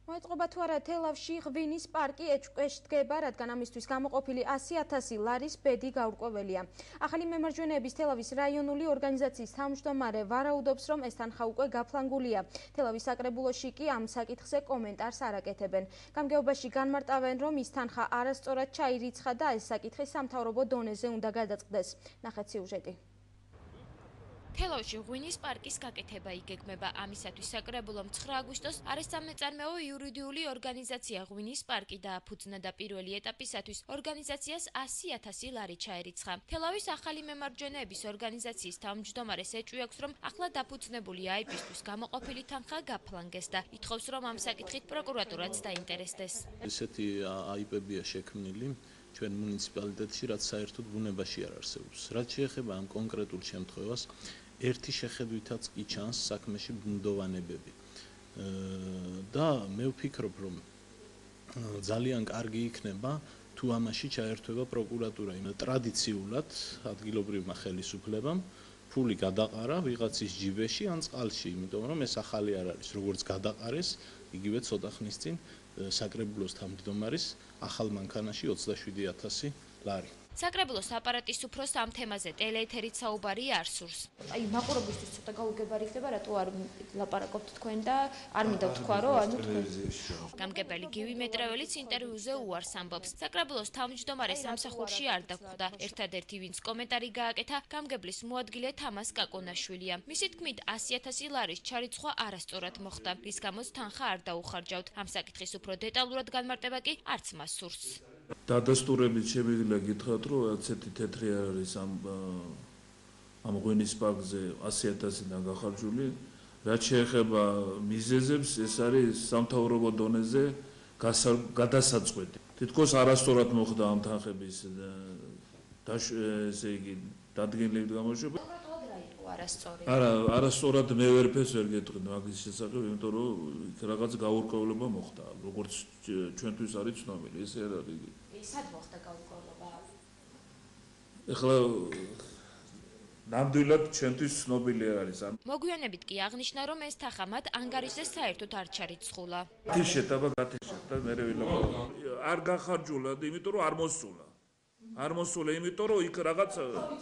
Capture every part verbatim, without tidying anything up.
მოეწყობა თუ არა თელავში ღვინის პარკი ეჭვკეშდგება, რადგან ამისთვის გამოყოფილი ასი ათასი ლარის ბედი გაურკვეველია. ახალი მემარჯვენეების თელავის რაიონული ორგანიზაციის თავმჯდომარე ვარაუდობს, რომ ეს თანხა უკვე გაფლანგულია. თელავის საკრებულოში კი ამ საკითხზე კომენტარს არ აკეთებენ. გამგეობაში განმარტავენ, რომ ის თანხა არასწორად ჩაირიცხა და ეს საკითხი სამთავრობო დონეზე უნდა გადაწყდეს. ნახეთ სიუჟეტი. თელავში ღვინის პარკის გაკეთება იგეგმება. ამისათვის საკრებულომ ცხრა აგვისტოს არასამეწარმეო იურიდიული ორგანიზაცია ღვინის პარკი დააფუძნა და პირველი ეტაპისათვის ორგანიზაციას ასი ათასი ლარი ჩაერიცხა. თელავის ახალი მემარჯვენეების ორგანიზაციის თავმჯდომარეს ეჭვი აქვს, რომ ახლა დაფუძნებული აიბისთვის გამოყოფილი თანხა გაფლანგეს და ითხოვს, რომ ამ საკითხით პროკურატურაც დაინტერესდეს. ესეთი აიბებია შექმნილი ჩვენ მუნიციპალიტეტში, რაც საერთოდ ბუნებაში არ არსებობს. რაც შეეხება ამ კონკრეტულ შემთხვევას, ერთი შეხედვითაც კი ჩანს საქმეში ბუნდოვანებები. და მე ვფიქრობ, რომ ძალიან კარგი იქნება თუ ამაში ჩაერთვება პროკურატურა. ტრადიციულად ადგილობრივმა ხელისუფლებამ ფული გადაყარა ვიღაცის ჯიბეში ან წყალში, იმიტომ რომ ეს ახალი არ არის. როგორც გადაყარეს, იგივე ცოტა ხნის წინ საკრებულოს თავმჯდომარის ახალ მანქანაში ოცდაშვიდი ათასი ლარი. საკრებულოს აპარატის უფროს ამ თემაზე ტელეეთერით საუბარი არ სურს. აი, მაყურებლისთვის ცოტა გაუგებარი ხდება, რატო არ ლაპარაკობთ თქვენ და არ მინდა თქვა, რომ ანუ თქვენ. გამგებელი გივი მეტრეველიც ინტერვიუზე უარს ამბობს. საკრებულოს თავმჯდომარე სამსახურში არ დაგვხვდა. ერთადერთი, ვინც კომენტარი გააკეთა, გამგებლის მოადგილე თამას კაკონაშვილია. მისი თქმით, ასი ათასი ლარის ჩარიცხვა არასწორად მოხდა, რის გამოც თანხა არ დაუხარჯავთ. ამ საკითხის უფრო დეტალურად განმარტება კი არც მას სურს. დადასტურებით შემიძლია გითხრათ, რომ ასეთი თეთრი არ არის ამ ამ ღვინის პარკზე ასი ათასიდან გახარჯული. რაც შეეხება მიზეზებს, ეს არის სამთავრობო დონეზე გადასაწყვეტი. თითქოს არასწორად მოხდა ამ თანხების ესე იგი დადგენილებით გამოშვება. არასწორი. არა, არასწორად მე ვერაფერს ვერ გეტყვი მაგის შესახებ, იმიტომ რომ იქ რაღაც გაურკვევლობა მოხდა, როგორც ჩვენთვის არის ცნობილი, ესე არ არის. სად მოხდა გაურკვევლობა? ეხლა ნამდვილად ჩვენთვის ცნობილი არ არის. მოგვიანებით კი აღნიშნა, რომ ეს თანხა მათ ანგარიშზე საერთოდ არ ჩარიცხულა. თიშეთ აბა გათიშეთ და მე ვილაპარაკო. არ გახარჯულა, იმიტომ რომ არ მოსულა. არ მოსულა, იმიტომ რომ იქ რაღაც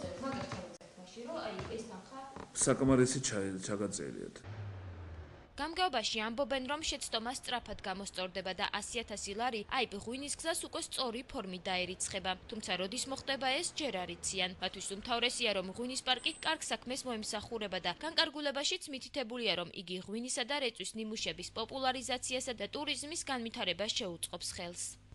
საკმარისი ჩაგაწერიათ. გამგეობაში ამბობენ, რომ შეცდომა სწრაფად გამოსწორდება და ასი ათასი ლარი აიბ ღვინის გზას უკვე სწორი ფორმით დაერიცხება. თუმცა როდის მოხდება ეს ჯერ არ იციან. მათთვის უმთავრესია, რომ ღვინის პარკი კარგ საქმეს მოემსახურება და განკარგულებაშიც მითითებულია, რომ იგი ღვინისა და რეწვის ნიმუშების პოპულარიზაციასა და ტურიზმის განვითარებას შეუწყობს ხელს.